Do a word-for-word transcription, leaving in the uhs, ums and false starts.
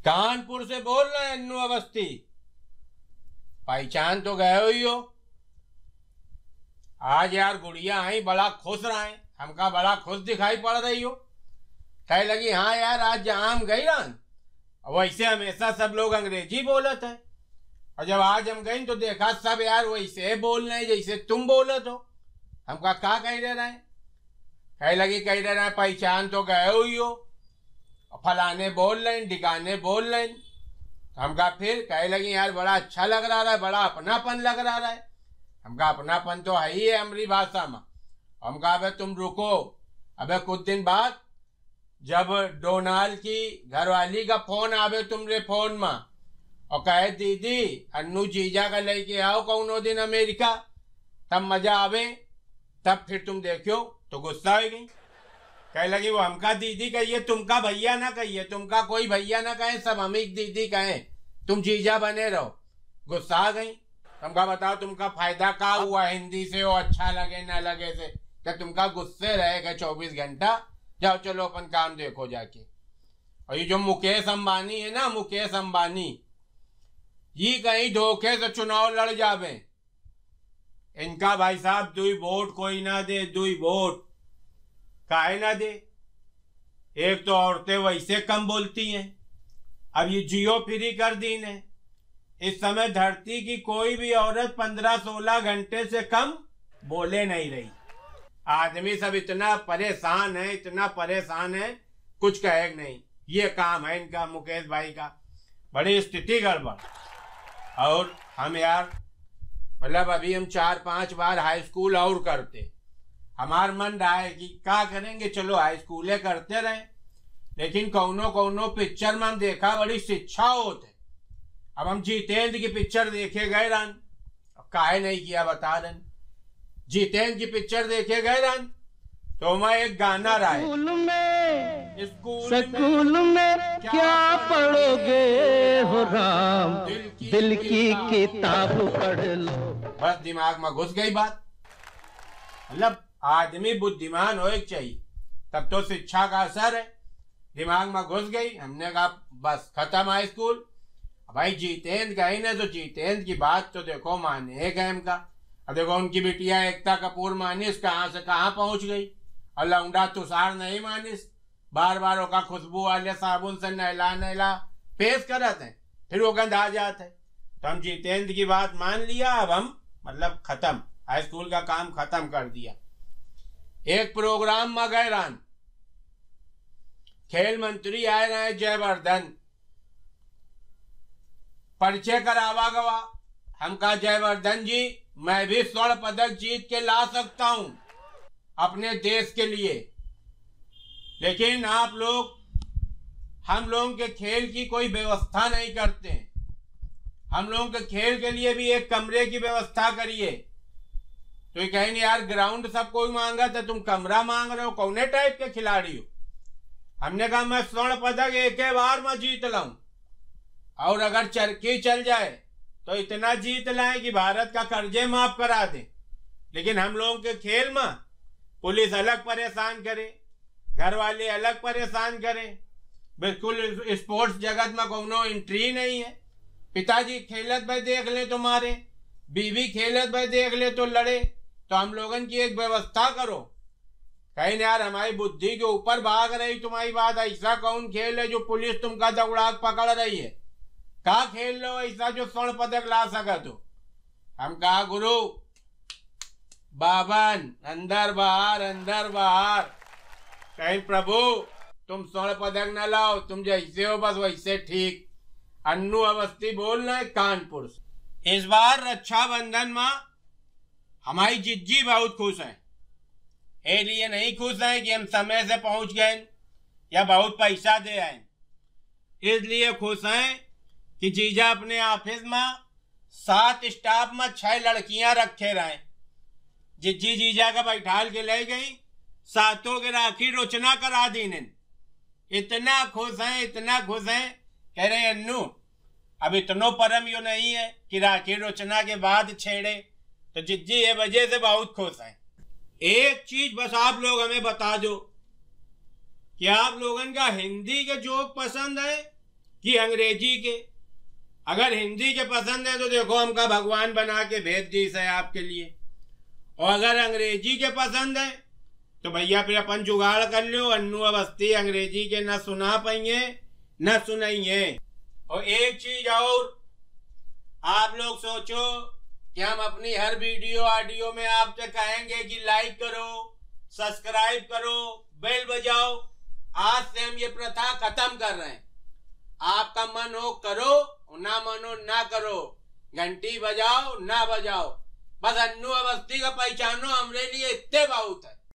कानपुर से बोल रहे हैं अन्नू अवस्थी, पहचान तो गए हुई हो। आज यार गुड़िया आई, बड़ा खुश रहे, हमका बड़ा खुश दिखाई पड़ रही हो। कह लगी हाँ यार आज जहाँ हम गई रन वैसे हमेशा सब लोग अंग्रेजी बोलत है, और जब आज हम गई तो देखा सब यार वैसे बोल रहे जैसे तुम बोलत हो। हमका क्या कह रहे रहे? कह लगी कह रहे रहे पहचान तो गए हुई हो, फलाने बोल रहे ढिकाने बोल रहे। हमका फिर कह लगी यार बड़ा अच्छा लग रहा है, बड़ा अपनापन लग रहा है। हमका अपनापन तो है ही है हमारी भाषा में। हमका अबे तुम रुको, अबे कुछ दिन बाद जब डोनाल्ड की घरवाली का फोन आवे तुम्हारे फोन में और कहे दीदी अन्नू जीजा का लेके आओ कौनो दिन अमेरिका, तब मजा आवे, तब फिर तुम देखियो तो गुस्सा हो गई। कह लगी वो हमका दीदी कहिए, तुमका भैया ना कहिए, तुमका कोई भैया ना कहे, सब हम ही दीदी कहें, तुम जीजा बने रहो। गुस्सा आ गई। तुमका बताओ तुमका फायदा क्या हुआ हिंदी से, वो अच्छा लगे ना लगे से, क्या तुमका गुस्से रहेगा चौबीस घंटा? जाओ चलो अपन काम देखो जाके। और ये जो मुकेश अंबानी है ना, मुकेश अंबानी, ये कहीं धोखे से चुनाव लड़ जावे, इनका भाई साहब दुई वोट कोई ना दे, दुई वोट काहे ना दे। एक तो औरतें वैसे कम बोलती हैं, अब ये जियो फ्री कर दी ने। इस समय धरती की कोई भी औरत पंद्रह सोलह घंटे से कम बोले नहीं रही। आदमी सब इतना परेशान है, इतना परेशान है, कुछ कहे नहीं। ये काम है इनका, मुकेश भाई का, बड़ी स्थिति गड़बड़। और हम यार मतलब अभी हम चार पांच बार हाई स्कूल और करते, हमार मन रहा है कि क्या करेंगे, चलो हाई स्कूले करते रहे, लेकिन कौनो कौनो पिक्चर में हम देखा बड़ी शिक्षा होते। अब हम जितेंद्र की पिक्चर देखे गए रन, काहे नहीं किया बता रहे। जितेंद्र की पिक्चर देखे गए रन तो मैं एक गाना रहा है, स्कूल में स्कूल स्कूल में, में क्या पढ़ोगे हो राम, दिल की, दिल की किताब पढ़ लो। बस दिमाग में घुस गई बात। मतलब आदमी बुद्धिमान होए चाहिए, तब तो शिक्षा का असर है। दिमाग में घुस गई, हमने कहा बस खत्म हाई स्कूल। भाई जितेंद्र गई ना तो जितेंद्र की बात तो देखो माने गए का। अब देखो उनकी बिटिया एकता कपूर मानिस कहाँ से कहाँ पहुंच गई, और लौंडा तुषार नहीं मानिस, बार बार ओका खुशबू वाले साबुन से नहला नहला पेश करते हैं, फिर वो गंध आ जाता है। तो हम जितेंद्र की बात मान लिया, अब हम मतलब खत्म, हाई स्कूल का काम खत्म कर दिया। एक प्रोग्राम में गए रान, खेल मंत्री आए रहे जयवर्धन, परिचय करावा गवा। हम कहा जयवर्धन जी मैं भी स्वर्ण पदक जीत के ला सकता हूं अपने देश के लिए, लेकिन आप लोग हम लोगों के खेल की कोई व्यवस्था नहीं करते। हम लोगों के खेल के लिए भी एक कमरे की व्यवस्था करिए। तो ये कहेंगे यार ग्राउंड सब कोई मांगा था, तुम कमरा मांग रहे हो, कौने टाइप के खिलाड़ी हो? हमने कहा मैं स्वर्ण पदक एक ही बार में जीत लाऊं, और अगर चरखी चल जाए तो इतना जीत लाए कि भारत का कर्जे माफ करा दे। लेकिन हम लोगों के खेल में पुलिस अलग परेशान करे, घर वाले अलग परेशान करें, बिल्कुल स्पोर्ट्स जगत में कोनो एंट्री नहीं है। पिताजी खेलत भाई देख ले तो मारे, बीवी खेलत भाई देख ले तो लड़े। तो हम लोगन की एक व्यवस्था करो। कहीं यार हमारी बुद्धि के ऊपर भाग रही तुम्हारी बात। ऐसा कौन खेल है जो पुलिस तुमका दौड़ा पकड़ रही है? का खेल लो ऐसा जो स्वर्ण पदक ला सका? तो हम कहा गुरु बाबन अंदर बाहर अंदर बाहर, कहीं प्रभु तुम स्वर्ण पदक न लाओ, तुम जैसे हो बस वैसे ठीक। अन्नू अवस्थी बोल रहे कानपुर से। इस बार रक्षाबंधन में हमारी जिज्जी बहुत खुश है। ये लिए नहीं खुश है कि हम समय से पहुंच गए या बहुत पैसा दे आए, इसलिए खुश हैं कि जीजा अपने ऑफिस में सात स्टाफ में छह लड़कियां रखे रहे। जिज्जी जीजा का बैठाल के ले गई, सातों के राखी रोचना करा दी ने। इतना खुश हैं, इतना खुश हैं, कह रहे अन्नू अब इतनो परम यो नहीं है कि राखी रोचना के बाद छेड़े। तो जिज्जी ये वजह से बहुत खुश हैं। एक चीज बस आप लोग हमें बता दो कि आप लोगन का हिंदी के जोक पसंद है कि अंग्रेजी के। अगर हिंदी के पसंद है तो देखो हमका भगवान बना के भेज दी है आपके लिए, और अगर अंग्रेजी के पसंद है तो भैया फिर अपन जुगाड़ कर लो। अन्नू अवस्थी अंग्रेजी के न सुना पाइए न सुनाइए। और एक चीज और, आप लोग सोचो कि हम अपनी हर वीडियो ऑडियो में आपसे कहेंगे कि लाइक करो, सब्सक्राइब करो, बेल बजाओ। आज से हम ये प्रथा खत्म कर रहे हैं। आपका मन हो करो, ना मन हो ना करो, घंटी बजाओ ना बजाओ, बस अन्नू अवस्थी का पहचानो, हमरे लिए इतने बहुत है।